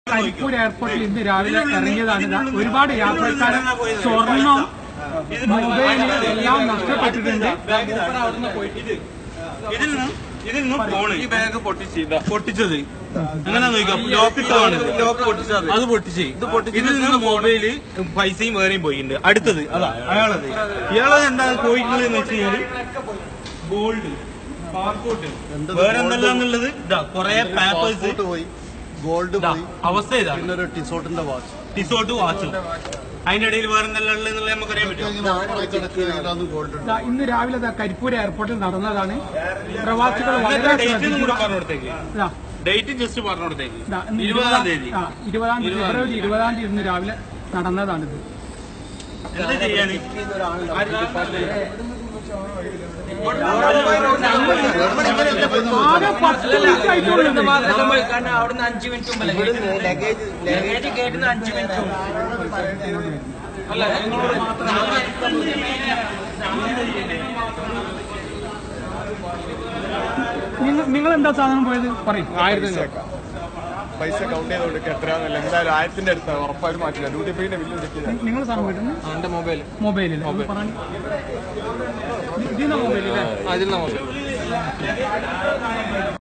കരിപ്പൂർ എയർപോർട്ടിൽ ഇന്ന് രാവിലെ ഇറങ്ങിയതാണ്. ഒരുപാട് യാത്രക്കാരെ സ്വർണം, മൊബൈൽ എല്ലാം നഷ്ടപ്പെട്ടിട്ടുണ്ട്. ഇതിൽ നിന്ന് ഫോണ് ഈ ബാഗ് പൊട്ടിച്ചത് അങ്ങനെ നോക്കാം. ലോക്ക് ഇട്ടതാണ്, ലോക്ക് പൊട്ടിച്ചത്, അത് പൊട്ടിച്ച് ഇതിൽ നിന്ന് മൊബൈല് പൈസയും വേറെയും പോയിട്ടുണ്ട്. അടുത്തത് അതാ അയാളത്. ഇയാളത് എന്താ പോയിട്ടുള്ളത് എന്ന് വെച്ച് കഴിഞ്ഞാല് ഗോൾഡ്, പാസ്പോർട്ട്, വേറെ എന്തെല്ലാന്നുള്ളത് ഇതാ കൊറേ പേപ്പേഴ്സ് പോയി, ഗോൾഡ് പോയി, അവസ്ഥ ഇതാ. പിന്നെ ഒരു ടിസോട്ടിന്റെ വാച്ച്, ടിസോട്ട് വാച്ചും അതിന്റെ ഇടയിൽ വേറെ എന്തെല്ലാം ഉള്ളത് നമുക്കറിയാൻ പറ്റും. ഇന്ന് രാവിലെ കരിപ്പൂർ എയർപോർട്ടിൽ നടന്നതാണ്. പ്രവാസികൾ വളരെ ഡേറ്റ് ജസ്റ്റ് പറഞ്ഞോടത്തേക്ക് 20-ാം തീയതി ഫെബ്രുവരി 20-ാം തീയതി ഇന്ന് രാവിലെ നടന്നതാണിത്. എന്താ ചെയ്യാൻ ആകെ 10 മിനിറ്റ് ആയിട്ടുള്ളത്. അവിടുന്ന് 5 മിനിറ്റ് മുമ്പ് ലഗേജ് കേട്ടുന്ന 5 മിനിറ്റ് അല്ല നിങ്ങൾ എന്താ സാധനം പോയത് പറയും. 1000 പൈസ കൗണ്ട് ചെയ്ത് കൊടുക്കുക എത്രയാന്നല്ല, എന്തായാലും 1000ന്റെ അടുത്താണ് ഉറപ്പായിട്ട് മാറ്റില്ല. ഡ്യൂട്ടി പേയുടെ ബില്ലും ചെക്ക് ചെയ്താൽ നിങ്ങൾ സാധനം പോയിട്ടുണ്ട്. എന്റെ മൊബൈലിൽ പറഞ്ഞു ഇതിന്റെ മൊബൈലില്ലേ? അതിൽ